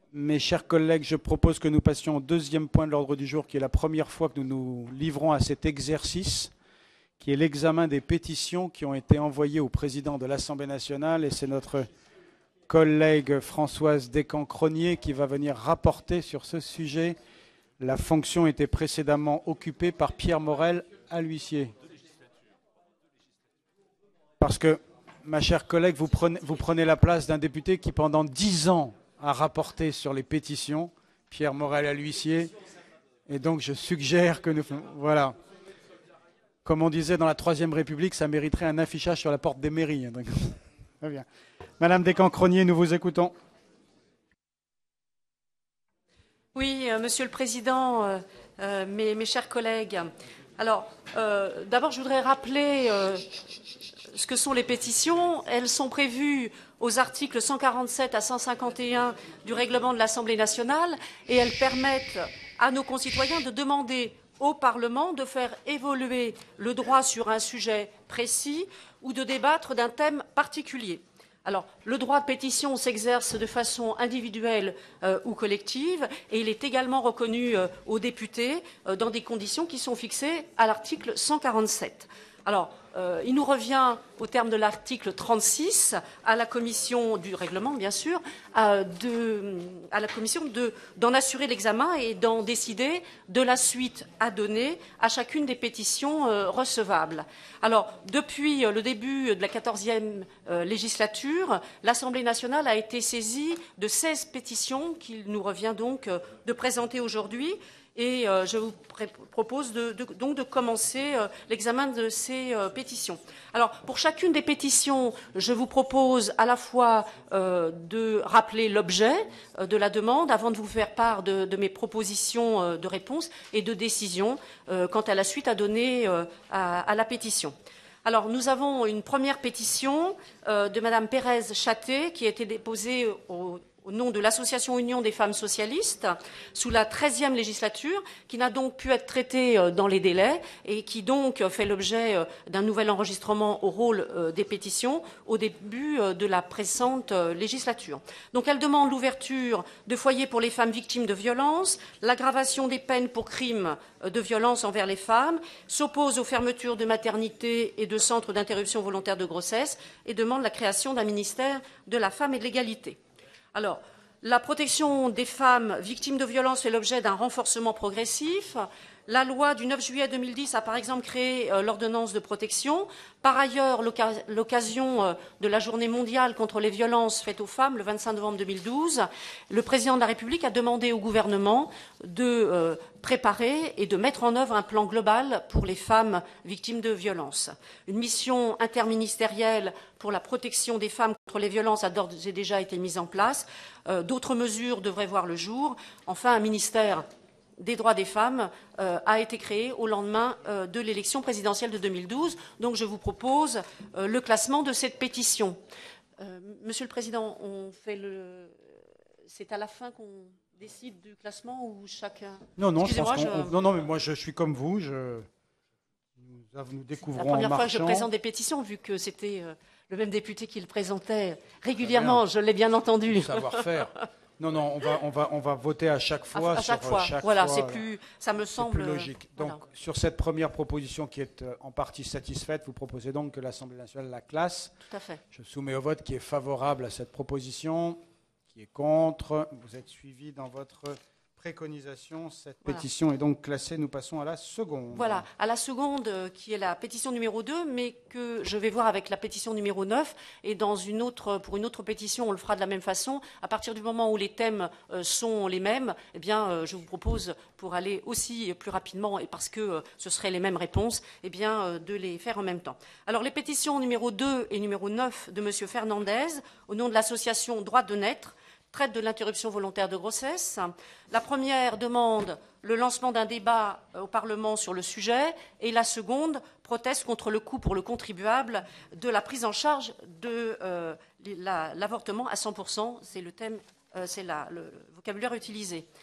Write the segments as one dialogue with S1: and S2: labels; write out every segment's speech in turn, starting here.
S1: Mes chers collègues, je propose que nous passions au deuxième point de l'ordre du jour, qui est la première fois que nous nous livrons à cet exercice, qui est l'examen des pétitions qui ont été envoyées au président de l'Assemblée nationale. Et c'est notre collègue Françoise Descamps-Cronier qui va venir rapporter sur ce sujet. La fonction était précédemment occupée par Pierre Morel à l'huissier. Parce que, ma chère collègue, vous prenez la place d'un député qui, pendant 10 ans, a rapporté sur les pétitions, Pierre Morel à l'huissier. Et donc, je suggère que nous... Voilà. Comme on disait dans la Troisième République, ça mériterait un affichage sur la porte des mairies. Très bien. Madame Descamps-Cronier, nous vous écoutons.
S2: Oui, Monsieur le Président, mes chers collègues. Alors, d'abord, je voudrais rappeler ce que sont les pétitions. Elles sont prévues aux articles 147 à 151 du règlement de l'Assemblée nationale et elles permettent à nos concitoyens de demander au Parlement de faire évoluer le droit sur un sujet précis ou de débattre d'un thème particulier. Alors, le droit de pétition s'exerce de façon individuelle ou collective et il est également reconnu aux députés dans des conditions qui sont fixées à l'article 147. Alors, il nous revient, au terme de l'article 36, à la commission du règlement, bien sûr, à la commission d'en assurer l'examen et d'en décider de la suite à donner à chacune des pétitions recevables. Alors, depuis le début de la 14e législature, l'Assemblée nationale a été saisie de 16 pétitions qu'il nous revient donc de présenter aujourd'hui. Et je vous propose donc de commencer l'examen de ces pétitions. Alors, pour chacune des pétitions, je vous propose à la fois de rappeler l'objet de la demande avant de vous faire part de mes propositions de réponse et de décision quant à la suite à donner à la pétition. Alors, nous avons une première pétition de Madame Pérez Chaté qui a été déposée au nom de l'Association Union des femmes socialistes, sous la 13e législature, qui n'a donc pu être traitée dans les délais et qui donc fait l'objet d'un nouvel enregistrement au rôle des pétitions au début de la présente législature. Donc elle demande l'ouverture de foyers pour les femmes victimes de violences, l'aggravation des peines pour crimes de violence envers les femmes, s'oppose aux fermetures de maternités et de centres d'interruption volontaire de grossesse et demande la création d'un ministère de la femme et de l'égalité. Alors, la protection des femmes victimes de violences fait l'objet d'un renforcement progressif. La loi du 9 juillet 2010 a par exemple créé l'ordonnance de protection. Par ailleurs, l'occasion de la journée mondiale contre les violences faites aux femmes, le 25 novembre 2012, le président de la République a demandé au gouvernement de préparer et de mettre en œuvre un plan global pour les femmes victimes de violences. Une mission interministérielle pour la protection des femmes contre les violences a d'ores et déjà été mise en place. D'autres mesures devraient voir le jour. Enfin, un ministère des droits des femmes a été créé au lendemain de l'élection présidentielle de 2012. Donc je vous propose le classement de cette pétition. Monsieur le Président, c'est à la fin qu'on décide du classement ou chacun...
S1: Non, non, mais moi je suis comme vous. Nous découvrons
S2: la première
S1: en
S2: fois que je présente des pétitions, vu que c'était le même député qui le présentait régulièrement, je l'ai bien entendu.
S1: Savoir-faire. Non, on va voter à chaque fois.
S2: À chaque fois. Voilà, c'est plus, ça me semble
S1: plus logique. Donc, voilà. Sur cette première proposition qui est en partie satisfaite, vous proposez donc que l'Assemblée nationale la classe.
S2: Tout à fait.
S1: Je soumets au vote qui est favorable à cette proposition, qui est contre. Vous êtes suivi dans votre préconisation. Cette pétition est donc classée. Nous passons à la seconde.
S2: Voilà, à la seconde, qui est la pétition numéro 2, mais que je vais voir avec la pétition numéro 9. Et pour une autre pétition, on le fera de la même façon. À partir du moment où les thèmes sont les mêmes, eh bien, je vous propose, pour aller aussi plus rapidement, et parce que ce seraient les mêmes réponses, eh bien, de les faire en même temps. Alors, les pétitions numéro 2 et numéro 9 de M. Fernandez, au nom de l'association Droit de naître, traite de l'interruption volontaire de grossesse. La première demande le lancement d'un débat au Parlement sur le sujet et la seconde proteste contre le coût pour le contribuable de la prise en charge de l'avortement à 100%. C'est le thème, c'est le vocabulaire utilisé.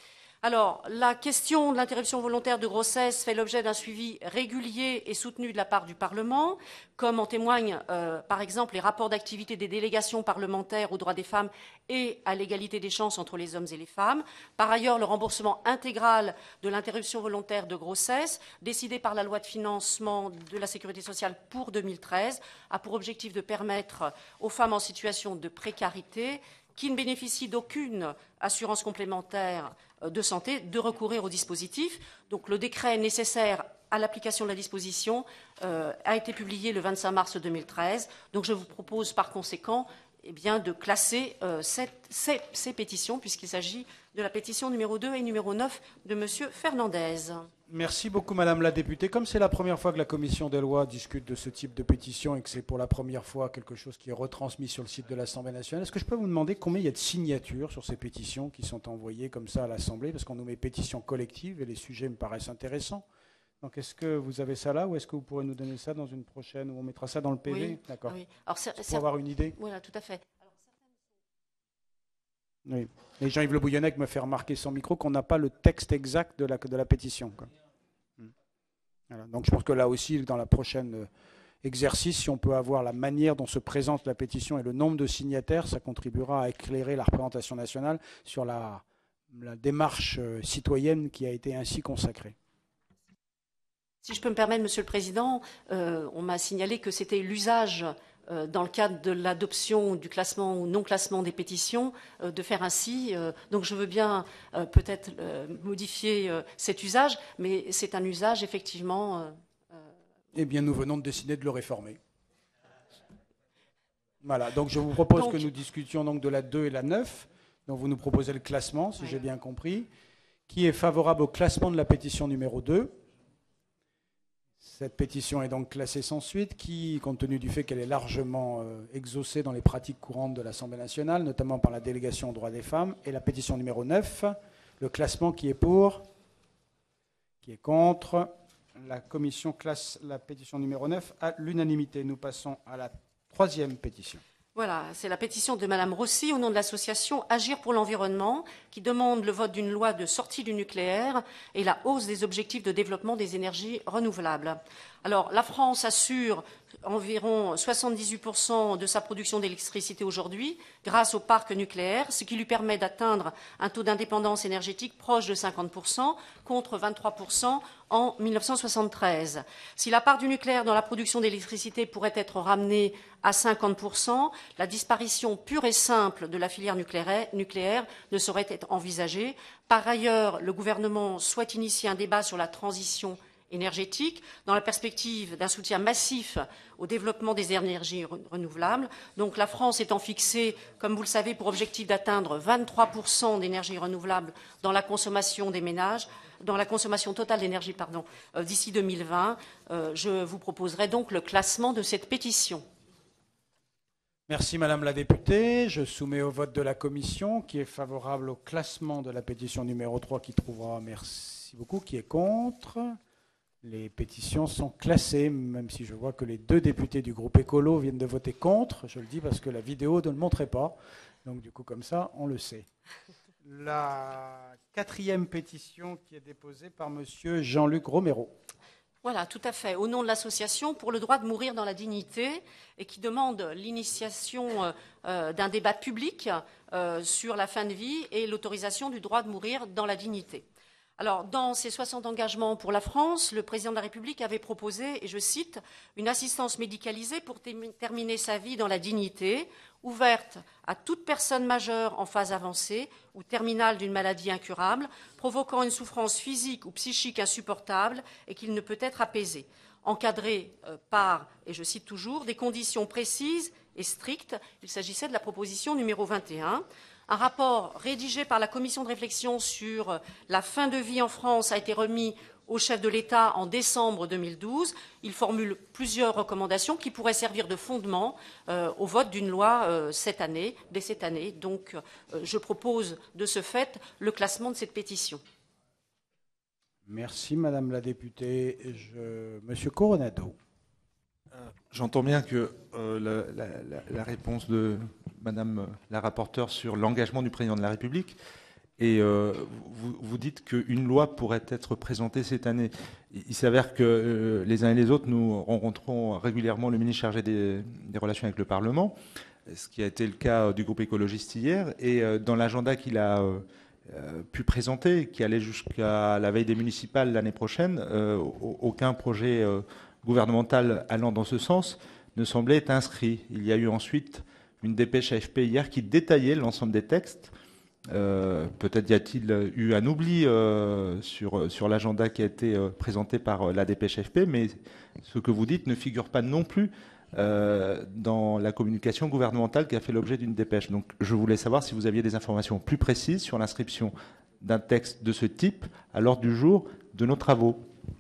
S2: Alors, la question de l'interruption volontaire de grossesse fait l'objet d'un suivi régulier et soutenu de la part du Parlement, comme en témoignent par exemple les rapports d'activité des délégations parlementaires aux droits des femmes et à l'égalité des chances entre les hommes et les femmes. Par ailleurs, le remboursement intégral de l'interruption volontaire de grossesse, décidé par la loi de financement de la sécurité sociale pour 2013, a pour objectif de permettre aux femmes en situation de précarité qui ne bénéficient d'aucune assurance complémentaire de santé de recourir au dispositif. Donc le décret nécessaire à l'application de la disposition a été publié le 25 mars 2013. Donc je vous propose par conséquent de classer ces pétitions, puisqu'il s'agit de la pétition numéro 2 et numéro 9 de M. Fernandez.
S1: Merci beaucoup, Madame la députée. Comme c'est la première fois que la Commission des lois discute de ce type de pétition et que c'est pour la première fois quelque chose qui est retransmis sur le site de l'Assemblée nationale, est-ce que je peux vous demander combien il y a de signatures sur ces pétitions qui sont envoyées comme ça à l'Assemblée? Parce qu'on nous met pétitions collectives et les sujets me paraissent intéressants. Donc est-ce que vous avez ça là ou est-ce que vous pourrez nous donner ça dans une prochaine ou on mettra ça dans le PV?
S2: Oui.
S1: D'accord.
S2: Oui.
S1: Pour avoir une idée.
S2: Voilà, tout à fait.
S1: Oui. Et Jean-Yves Le Bouillonnec me fait remarquer sans micro qu'on n'a pas le texte exact de la pétition, quoi. Voilà. Donc je pense que là aussi, dans la prochaine exercice, si on peut avoir la manière dont se présente la pétition et le nombre de signataires, ça contribuera à éclairer la représentation nationale sur la démarche citoyenne qui a été ainsi consacrée.
S2: Si je peux me permettre, Monsieur le Président, on m'a signalé que c'était l'usage dans le cadre de l'adoption du classement ou non-classement des pétitions, de faire ainsi. Donc je veux bien peut-être modifier cet usage, mais c'est un usage effectivement...
S1: Eh bien, nous venons de décider de le réformer. Voilà, donc je vous propose que nous discutions donc de la 2 et la 9, dont vous nous proposez le classement, si j'ai bien compris. Qui est favorable au classement de la pétition numéro 2 ? Cette pétition est donc classée sans suite, qui, compte tenu du fait qu'elle est largement exaucée dans les pratiques courantes de l'Assemblée nationale, notamment par la délégation aux droits des femmes, et la pétition numéro 9, le classement qui est pour, qui est contre. La commission classe la pétition numéro 9 à l'unanimité. Nous passons à la troisième pétition.
S2: Voilà, c'est la pétition de Madame Rossi au nom de l'association Agir pour l'environnement qui demande le vote d'une loi de sortie du nucléaire et la hausse des objectifs de développement des énergies renouvelables. Alors, la France assure environ 78% de sa production d'électricité aujourd'hui grâce au parc nucléaire, ce qui lui permet d'atteindre un taux d'indépendance énergétique proche de 50% contre 23% en 1973. Si la part du nucléaire dans la production d'électricité pourrait être ramenée à 50%, la disparition pure et simple de la filière nucléaire ne saurait être envisagée. Par ailleurs, le gouvernement souhaite initier un débat sur la transition énergétique dans la perspective d'un soutien massif au développement des énergies renouvelables. Donc la France étant fixée, comme vous le savez, pour objectif d'atteindre 23% d'énergie renouvelable dans la consommation des ménages, dans la consommation totale d'énergie, d'ici 2020, je vous proposerai donc le classement de cette pétition.
S1: Merci Madame la députée. Je soumets au vote de la commission qui est favorable au classement de la pétition numéro 3 qui trouvera, merci beaucoup, qui est contre. Les pétitions sont classées, même si je vois que les deux députés du groupe écolo viennent de voter contre. Je le dis parce que la vidéo ne le montrait pas. Donc du coup, comme ça, on le sait. La quatrième pétition qui est déposée par Monsieur Jean-Luc Romero.
S2: Voilà, tout à fait. Au nom de l'association pour le droit de mourir dans la dignité et qui demande l'initiation d'un débat public sur la fin de vie et l'autorisation du droit de mourir dans la dignité. Alors, dans ses 60 engagements pour la France, le président de la République avait proposé, et je cite, une assistance médicalisée pour terminer sa vie dans la dignité, ouverte à toute personne majeure en phase avancée ou terminale d'une maladie incurable, provoquant une souffrance physique ou psychique insupportable et qu'il ne peut être apaisé, encadrée par, et je cite toujours, des conditions précises et strictes. Il s'agissait de la proposition numéro 21. Un rapport rédigé par la commission de réflexion sur la fin de vie en France a été remis au chef de l'État en décembre 2012. Il formule plusieurs recommandations qui pourraient servir de fondement au vote d'une loi dès cette année. Donc, je propose de ce fait le classement de cette pétition.
S1: Merci Madame la députée. Monsieur Coronado.
S3: J'entends bien que la réponse de Madame la rapporteure sur l'engagement du président de la République Et vous dites qu'une loi pourrait être présentée cette année. Il s'avère que les uns et les autres, nous rencontrons régulièrement le ministre chargé des relations avec le Parlement, ce qui a été le cas du groupe écologiste hier. Et dans l'agenda qu'il a pu présenter, qui allait jusqu'à la veille des municipales l'année prochaine, aucun projet gouvernemental allant dans ce sens ne semblait être inscrit. Il y a eu ensuite une dépêche AFP hier qui détaillait l'ensemble des textes. Peut-être y a-t-il eu un oubli sur l'agenda qui a été présenté par la dépêche AFP, mais ce que vous dites ne figure pas non plus dans la communication gouvernementale qui a fait l'objet d'une dépêche. Donc je voulais savoir si vous aviez des informations plus précises sur l'inscription d'un texte de ce type à l'ordre du jour de nos travaux.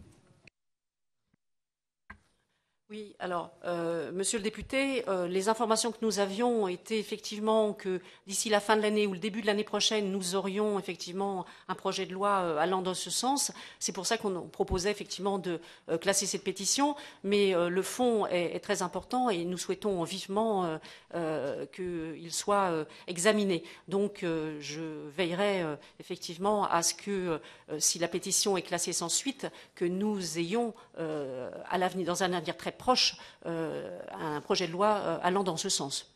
S2: Oui, alors, monsieur le député, les informations que nous avions étaient effectivement que d'ici la fin de l'année ou le début de l'année prochaine, nous aurions effectivement un projet de loi allant dans ce sens. C'est pour ça qu'on proposait effectivement de classer cette pétition, mais le fond est très important et nous souhaitons vivement qu'il soit examiné. Donc, je veillerai effectivement à ce que, si la pétition est classée sans suite, que nous ayons à l'avenir, dans un avenir très proche, un projet de loi allant dans ce sens.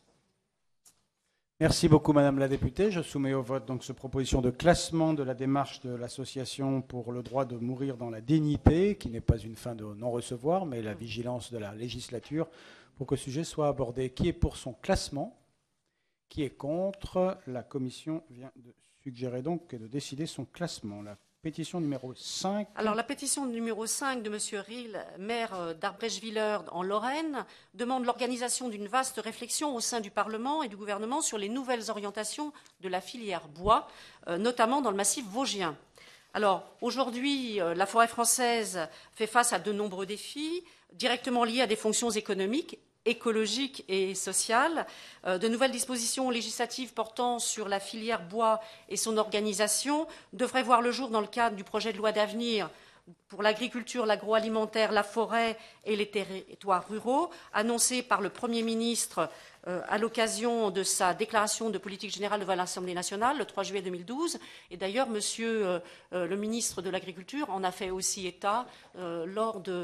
S1: Merci beaucoup, Madame la députée. Je soumets au vote donc cette proposition de classement de la démarche de l'Association pour le droit de mourir dans la dignité, qui n'est pas une fin de non-recevoir, mais la vigilance de la législature pour que ce sujet soit abordé. Qui est pour son classement? Qui est contre? La Commission vient de suggérer donc de décider son classement. La pétition numéro 5.
S2: Alors, la pétition numéro 5 de M. Ril, maire d'Arbrecht-Willer en Lorraine, demande l'organisation d'une vaste réflexion au sein du Parlement et du gouvernement sur les nouvelles orientations de la filière bois, notamment dans le massif vosgien. Alors, aujourd'hui, la forêt française fait face à de nombreux défis directement liés à des fonctions économiques, écologique et sociale. De nouvelles dispositions législatives portant sur la filière bois et son organisation devraient voir le jour dans le cadre du projet de loi d'avenir pour l'agriculture, l'agroalimentaire, la forêt et les territoires ruraux, annoncé par le Premier ministre à l'occasion de sa déclaration de politique générale devant l'Assemblée nationale le 3 juillet 2012. Et d'ailleurs, Monsieur le ministre de l'Agriculture en a fait aussi état lors de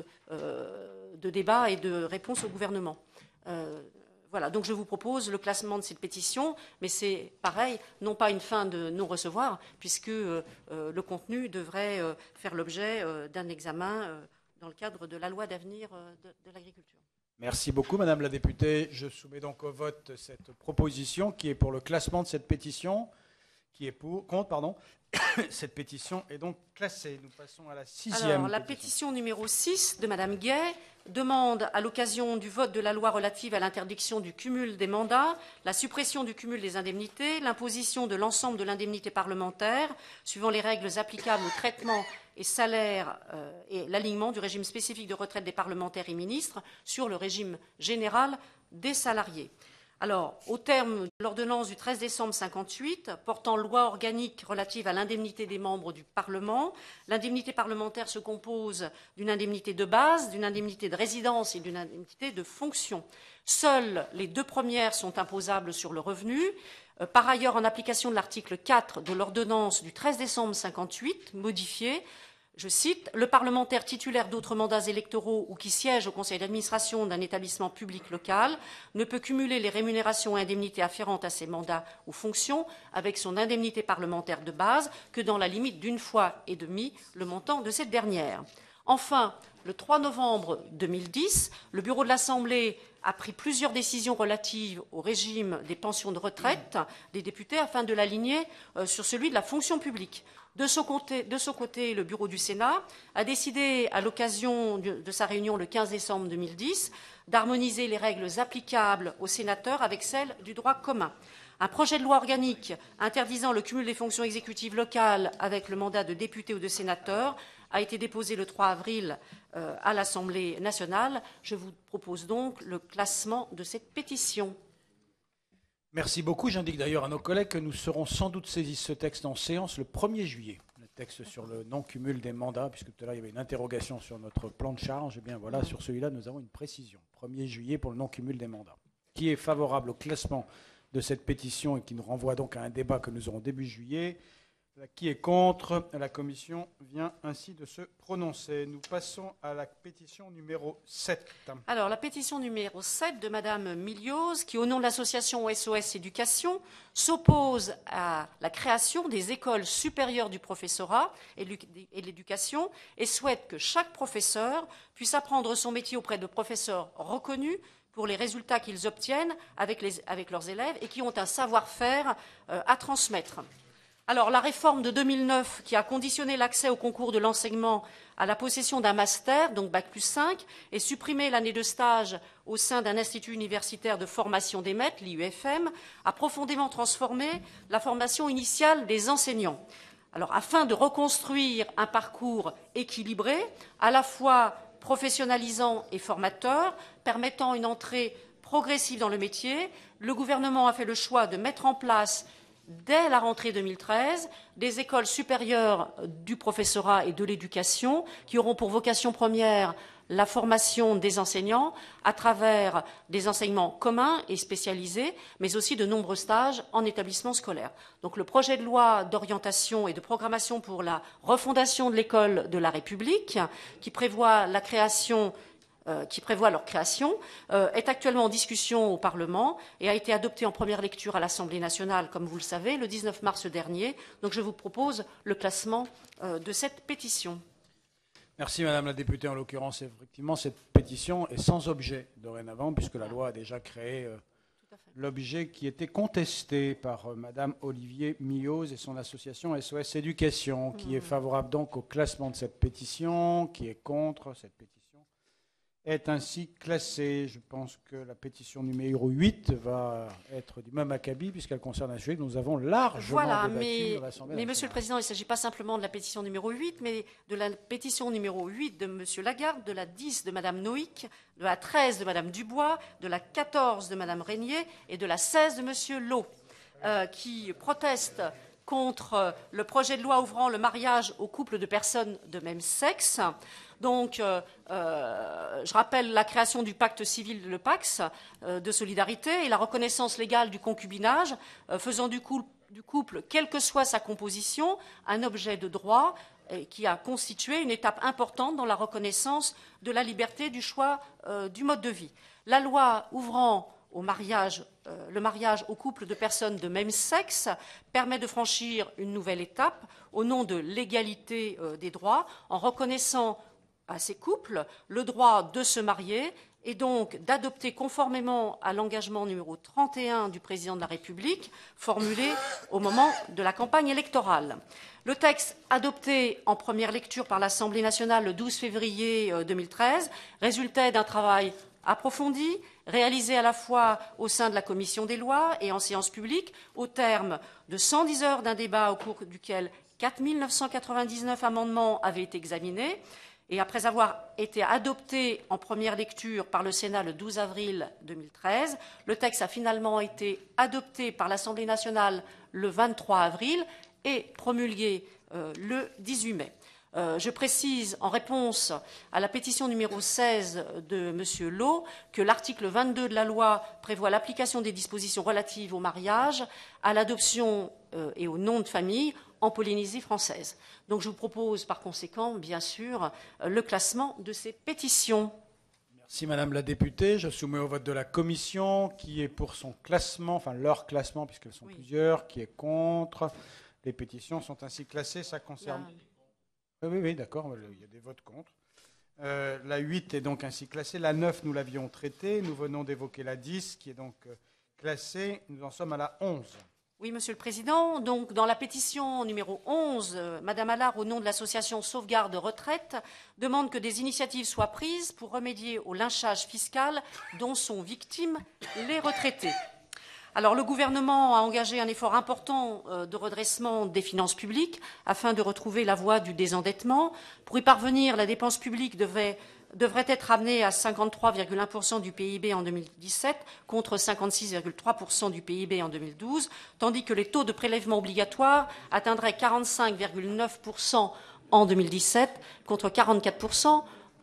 S2: débats et de réponses au gouvernement. Voilà, donc je vous propose le classement de cette pétition, mais c'est pareil, non pas une fin de non-recevoir, puisque le contenu devrait faire l'objet d'un examen dans le cadre de la loi d'avenir de l'agriculture.
S1: Merci beaucoup, Madame la députée. Je soumets donc au vote cette proposition qui est pour le classement de cette pétition, qui est contre, pardon. Cette pétition est donc classée. Nous passons à la 6e.
S2: Alors, la pétition numéro 6 de Madame Gay demande, à l'occasion du vote de la loi relative à l'interdiction du cumul des mandats, la suppression du cumul des indemnités, l'imposition de l'ensemble de l'indemnité parlementaire, suivant les règles applicables au traitement et salaire et l'alignement du régime spécifique de retraite des parlementaires et ministres sur le régime général des salariés. Alors, au terme de l'ordonnance du 13 décembre 1958 portant loi organique relative à l'indemnité des membres du Parlement, l'indemnité parlementaire se compose d'une indemnité de base, d'une indemnité de résidence et d'une indemnité de fonction. Seules les deux premières sont imposables sur le revenu. Par ailleurs, en application de l'article 4 de l'ordonnance du 13 décembre 1958, modifiée, je cite, « Le parlementaire titulaire d'autres mandats électoraux ou qui siège au conseil d'administration d'un établissement public local ne peut cumuler les rémunérations et indemnités afférentes à ses mandats ou fonctions avec son indemnité parlementaire de base que dans la limite d'une fois et demie le montant de cette dernière. » Enfin, le 3 novembre 2010, le bureau de l'Assemblée a pris plusieurs décisions relatives au régime des pensions de retraite des députés afin de l'aligner sur celui de la fonction publique. De son côté, le bureau du Sénat a décidé, à l'occasion de sa réunion le 15 décembre 2010, d'harmoniser les règles applicables aux sénateurs avec celles du droit commun. Un projet de loi organique interdisant le cumul des fonctions exécutives locales avec le mandat de député ou de sénateur a été déposé le 3 avril à l'Assemblée nationale. Je vous propose donc le classement de cette pétition.
S1: Merci beaucoup. J'indique d'ailleurs à nos collègues que nous serons sans doute saisis ce texte en séance le 1er juillet. Le texte sur le non-cumul des mandats, puisque tout à l'heure il y avait une interrogation sur notre plan de charge. Et bien voilà, sur celui-là, nous avons une précision. 1er juillet pour le non-cumul des mandats. Qui est favorable au classement de cette pétition et qui nous renvoie donc à un débat que nous aurons début juillet? Qui est contre? La commission vient ainsi de se prononcer. Nous passons à la pétition numéro 7.
S2: Alors, la pétition numéro 7 de Madame Miliose, qui, au nom de l'association SOS Éducation, s'oppose à la création des écoles supérieures du professorat et de l'éducation et souhaite que chaque professeur puisse apprendre son métier auprès de professeurs reconnus pour les résultats qu'ils obtiennent avec leurs élèves et qui ont un savoir-faire à transmettre. Alors, la réforme de 2009 qui a conditionné l'accès au concours de l'enseignement à la possession d'un master, donc Bac+5, et supprimé l'année de stage au sein d'un institut universitaire de formation des maîtres, l'IUFM, a profondément transformé la formation initiale des enseignants. Alors, afin de reconstruire un parcours équilibré, à la fois professionnalisant et formateur, permettant une entrée progressive dans le métier, le gouvernement a fait le choix de mettre en place dès la rentrée 2013, des écoles supérieures du professorat et de l'éducation qui auront pour vocation première la formation des enseignants à travers des enseignements communs et spécialisés, mais aussi de nombreux stages en établissement scolaire. Donc le projet de loi d'orientation et de programmation pour la refondation de l'école de la République, qui prévoit leur création, est actuellement en discussion au Parlement et a été adopté en première lecture à l'Assemblée nationale, comme vous le savez, le 19 mars dernier. Donc je vous propose le classement de cette pétition.
S1: Merci Madame la députée. En l'occurrence, effectivement, cette pétition est sans objet dorénavant, puisque la loi a déjà créé l'objet qui était contesté par Madame Olivier Miliose et son association SOS Éducation, qui est favorable donc au classement de cette pétition, qui est contre cette pétition, est ainsi classée. Je pense que la pétition numéro 8 va être du même acabit, puisqu'elle concerne un sujet que nous avons largement débattu dans l'Assemblée nationale.
S2: Mais Monsieur le Président, il ne s'agit pas simplement de la pétition numéro 8, mais de la pétition numéro 8 de Monsieur Lagarde, de la 10 de Madame Noïc, de la 13 de Madame Dubois, de la 14 de Madame Régnier et de la 16 de Monsieur Lowe, qui protestent contre le projet de loi ouvrant le mariage aux couples de personnes de même sexe. Donc, je rappelle la création du pacte civil, le PACS, de solidarité, et la reconnaissance légale du concubinage, faisant du couple, quelle que soit sa composition, un objet de droit qui a constitué une étape importante dans la reconnaissance de la liberté du choix du mode de vie. La loi ouvrant le mariage aux couples de personnes de même sexe permet de franchir une nouvelle étape au nom de l'égalité des droits, en reconnaissant à ces couples le droit de se marier et donc d'adopter conformément à l'engagement numéro 31 du président de la République formulé au moment de la campagne électorale. Le texte adopté en première lecture par l'Assemblée nationale le 12 février 2013 résultait d'un travail approfondi, réalisé à la fois au sein de la commission des lois et en séance publique, au terme de 110 heures d'un débat au cours duquel 4 999 amendements avaient été examinés. Et après avoir été adopté en première lecture par le Sénat le 12 avril 2013, le texte a finalement été adopté par l'Assemblée nationale le 23 avril et promulgué le 18 mai. Je précise, en réponse à la pétition numéro 16 de M. Lowe, que l'article 22 de la loi prévoit l'application des dispositions relatives au mariage, à l'adoption et au nom de famille en Polynésie française. Donc je vous propose par conséquent, bien sûr, le classement de ces pétitions.
S1: Merci Madame la députée. Je soumets au vote de la commission qui est pour son classement, enfin leur classement puisqu'elles sont plusieurs, qui est contre. Les pétitions sont ainsi classées. Ça concerne... Oui, d'accord, il y a des votes contre. La 8 est donc ainsi classée. La 9, nous l'avions traitée. Nous venons d'évoquer la 10 qui est donc classée. Nous en sommes à la 11.
S2: Oui, Monsieur le Président. Donc, dans la pétition numéro 11, Madame Allard, au nom de l'association Sauvegarde Retraite, demande que des initiatives soient prises pour remédier au lynchage fiscal dont sont victimes les retraités. Alors, le gouvernement a engagé un effort important de redressement des finances publiques afin de retrouver la voie du désendettement. Pour y parvenir, la dépense publique devrait être amenée à 53,1% du PIB en 2017 contre 56,3% du PIB en 2012, tandis que les taux de prélèvement obligatoire atteindraient 45,9% en 2017 contre 44%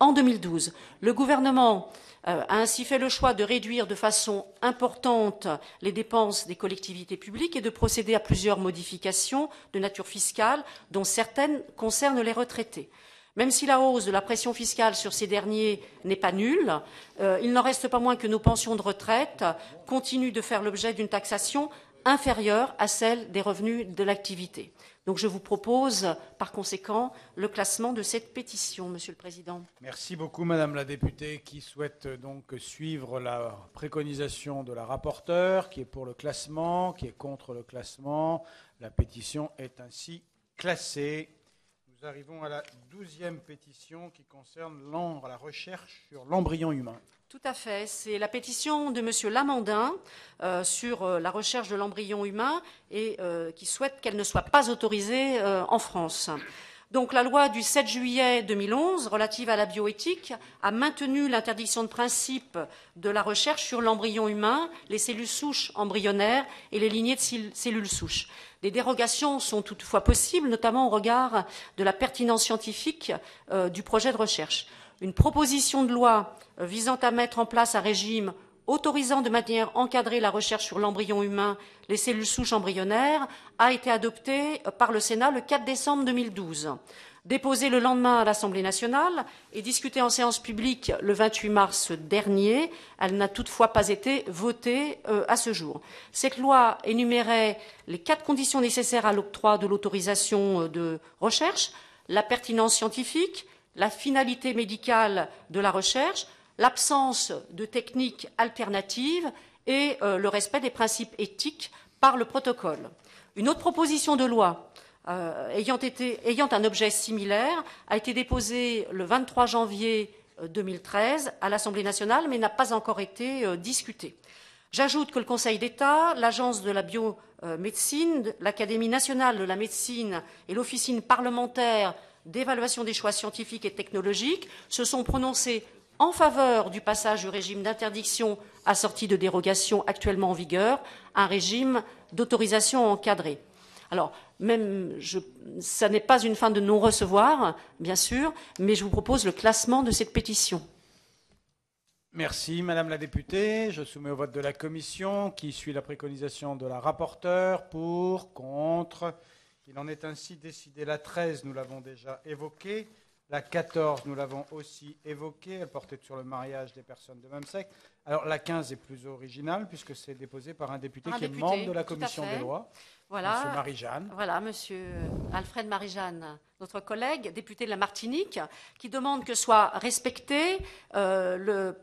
S2: en 2012. Le gouvernement a ainsi fait le choix de réduire de façon importante les dépenses des collectivités publiques et de procéder à plusieurs modifications de nature fiscale, dont certaines concernent les retraités. Même si la hausse de la pression fiscale sur ces derniers n'est pas nulle, il n'en reste pas moins que nos pensions de retraite continuent de faire l'objet d'une taxation inférieure à celle des revenus de l'activité. Donc je vous propose, par conséquent, le classement de cette pétition, Monsieur le Président.
S1: Merci beaucoup, Madame la députée, qui souhaite donc suivre la préconisation de la rapporteure, qui est pour le classement, qui est contre le classement. La pétition est ainsi classée. Nous arrivons à la 12e pétition qui concerne la recherche sur l'embryon humain.
S2: Tout à fait. C'est la pétition de Monsieur Lamandin sur la recherche de l'embryon humain et qui souhaite qu'elle ne soit pas autorisée en France. Donc la loi du 7 juillet 2011 relative à la bioéthique a maintenu l'interdiction de principe de la recherche sur l'embryon humain, les cellules souches embryonnaires et les lignées de cellules souches. Des dérogations sont toutefois possibles, notamment au regard de la pertinence scientifique du projet de recherche. Une proposition de loi visant à mettre en place un régime autorisant de manière encadrée la recherche sur l'embryon humain, les cellules souches embryonnaires, a été adoptée par le Sénat le 4 décembre 2012. Déposée le lendemain à l'Assemblée nationale et discutée en séance publique le 28 mars dernier, elle n'a toutefois pas été votée à ce jour. Cette loi énumérait les 4 conditions nécessaires à l'octroi de l'autorisation de recherche: la pertinence scientifique, la finalité médicale de la recherche, l'absence de techniques alternatives et le respect des principes éthiques par le protocole. Une autre proposition de loi ayant un objet similaire a été déposée le 23 janvier 2013 à l'Assemblée nationale, mais n'a pas encore été discutée. J'ajoute que le Conseil d'État, l'Agence de la biomédecine, l'Académie nationale de la médecine et l'Officine parlementaire d'évaluation des choix scientifiques et technologiques se sont prononcés en faveur du passage du régime d'interdiction assorti de dérogations actuellement en vigueur à un régime d'autorisation encadrée. Alors, ça n'est pas une fin de non-recevoir, bien sûr, mais je vous propose le classement de cette pétition.
S1: Merci, Madame la députée. Je soumets au vote de la commission qui suit la préconisation de la rapporteure. Pour, contre. Il en est ainsi décidé. La 13, nous l'avons déjà évoquée. La 14, nous l'avons aussi évoquée. Elle portait sur le mariage des personnes de même sexe. Alors, la 15 est plus originale puisque c'est déposé par un député qui est membre de la commission des lois.
S2: Voilà,
S1: Monsieur Marie-Jeanne.
S2: Voilà, Monsieur Alfred Marie-Jeanne, notre collègue, député de la Martinique, qui demande que soit respecté le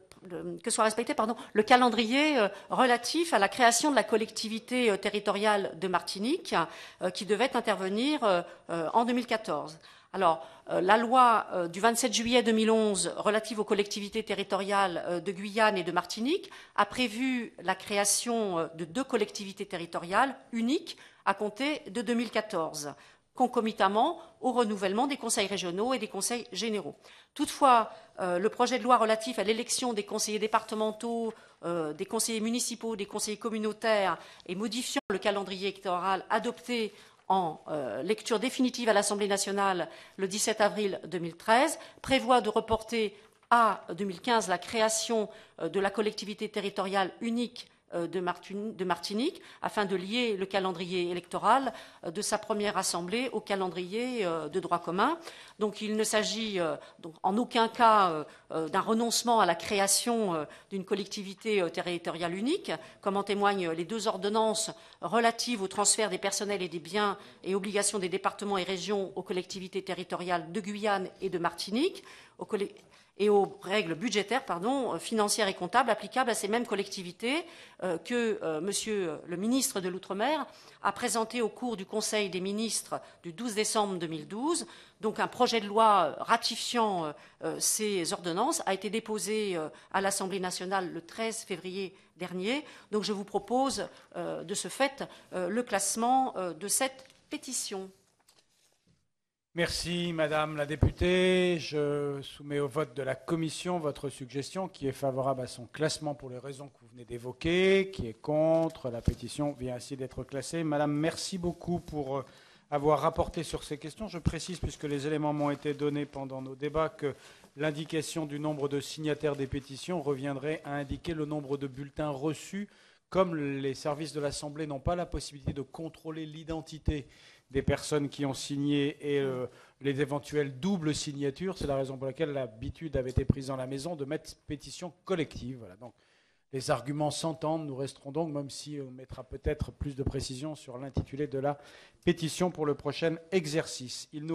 S2: calendrier relatif à la création de la collectivité territoriale de Martinique, qui devait intervenir en 2014. Alors, la loi du 27 juillet 2011 relative aux collectivités territoriales de Guyane et de Martinique a prévu la création de 2 collectivités territoriales uniques à compter de 2014, concomitamment au renouvellement des conseils régionaux et des conseils généraux. Toutefois, le projet de loi relatif à l'élection des conseillers départementaux, des conseillers municipaux, des conseillers communautaires et modifiant le calendrier électoral adopté en lecture définitive à l'Assemblée nationale le 17 avril 2013 prévoit de reporter à 2015 la création de la collectivité territoriale unique de Martinique, afin de lier le calendrier électoral de sa première assemblée au calendrier de droit commun. Donc il ne s'agit en aucun cas d'un renoncement à la création d'une collectivité territoriale unique, comme en témoignent les 2 ordonnances relatives au transfert des personnels et des biens et obligations des départements et régions aux collectivités territoriales de Guyane et de Martinique, et aux règles budgétaires, financières et comptables applicables à ces mêmes collectivités que Monsieur le ministre de l'Outre-mer a présenté au cours du Conseil des ministres du 12 décembre 2012. Donc un projet de loi ratifiant ces ordonnances a été déposé à l'Assemblée nationale le 13 février dernier. Donc je vous propose de ce fait le classement de cette pétition.
S1: Merci, Madame la députée. Je soumets au vote de la commission votre suggestion qui est favorable à son classement pour les raisons que vous venez d'évoquer, qui est contre. La pétition vient ainsi d'être classée. Madame, merci beaucoup pour avoir rapporté sur ces questions. Je précise, puisque les éléments m'ont été donnés pendant nos débats, que l'indication du nombre de signataires des pétitions reviendrait à indiquer le nombre de bulletins reçus. Comme les services de l'Assemblée n'ont pas la possibilité de contrôler l'identité des personnes qui ont signé et les éventuelles doubles signatures, c'est la raison pour laquelle l'habitude avait été prise dans la maison de mettre pétition collective. Voilà, donc les arguments s'entendent, nous resterons donc, même si on mettra peut-être plus de précision sur l'intitulé de la pétition pour le prochain exercice.